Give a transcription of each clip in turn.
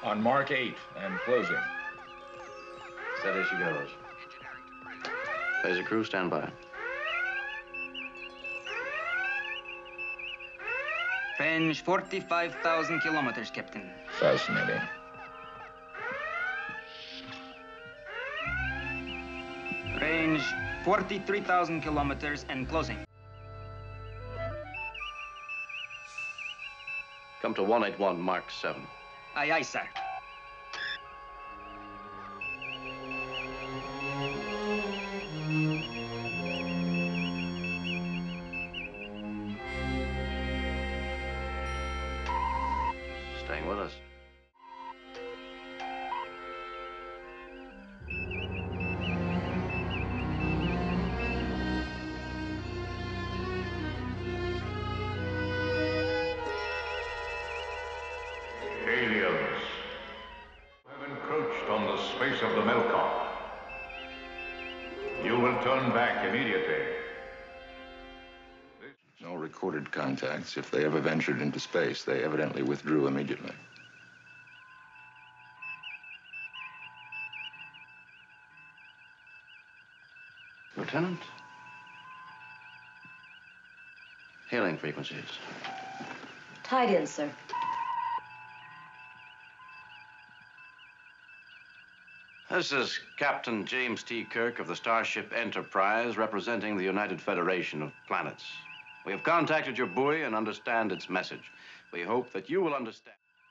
On Mark 8 and closing. Steady she goes. Laser crew, stand by. Range 45,000 kilometers, Captain. Fascinating. Range 43,000 kilometers and closing. Come to 181 Mark 7. Aye, aye, sir. Staying with us. Aliens have encroached on the space of the Melkor. You will turn back immediately. No recorded contacts. If they ever ventured into space, they evidently withdrew immediately. Lieutenant? Hailing frequencies. Tied in, sir. This is Captain James T. Kirk of the Starship Enterprise, representing the United Federation of Planets. We have contacted your buoy and understand its message. We hope that you will understand.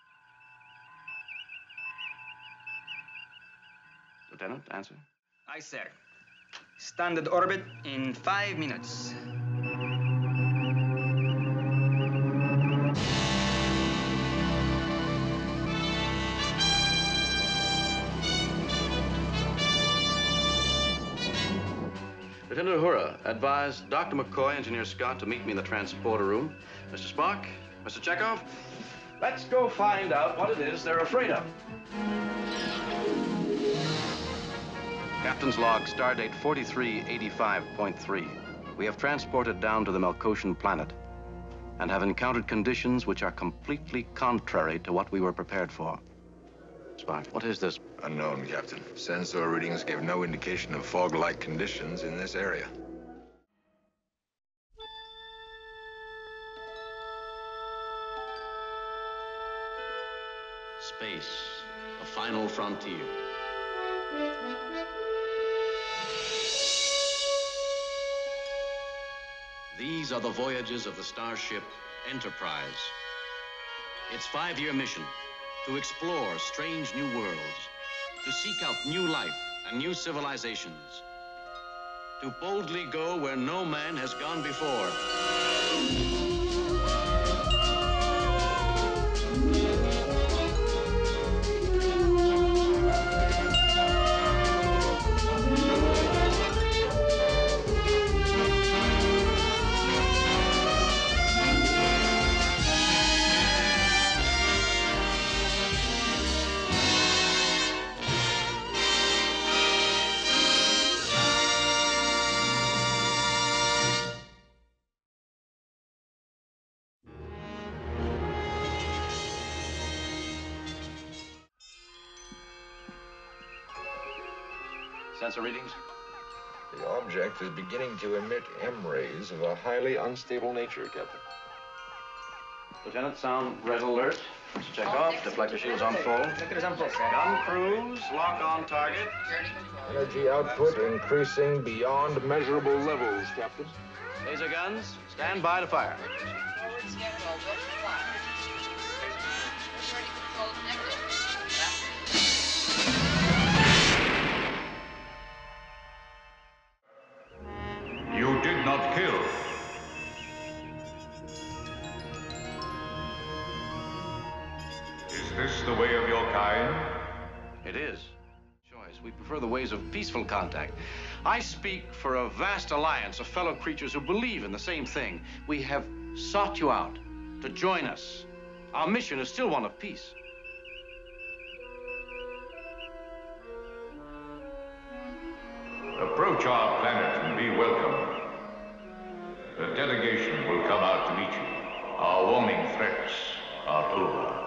Lieutenant, answer. Aye, sir. Standard orbit in 5 minutes. Lieutenant Uhura, advise Dr. McCoy, Engineer Scott, to meet me in the transporter room. Mr. Spock, Mr. Chekhov, let's go find out what it is they're afraid of. Captain's log, stardate 4385.3. We have transported down to the Melkoshian planet and have encountered conditions which are completely contrary to what we were prepared for. Spock, what is this? Unknown, Captain. Sensor readings gave no indication of fog-like conditions in this area. Space, the final frontier. These are the voyages of the Starship Enterprise. Its 5-year mission: to explore strange new worlds, to seek out new life and new civilizations, to boldly go where no man has gone before. Sensor readings? The object is beginning to emit M rays of a highly unstable nature, Captain. Lieutenant, sound red alert. Mr. Chekhov, deflector shields on full. Gun crews, lock on target. Energy output increasing beyond measurable levels, Captain. Laser guns, stand by to fire. You did not kill. Is this the way of your kind? It is. Choice. We prefer the ways of peaceful contact. I speak for a vast alliance of fellow creatures who believe in the same thing. We have sought you out to join us. Our mission is still one of peace. Approach our planet and be welcome. The delegation will come out to meet you. Our warning threats are over.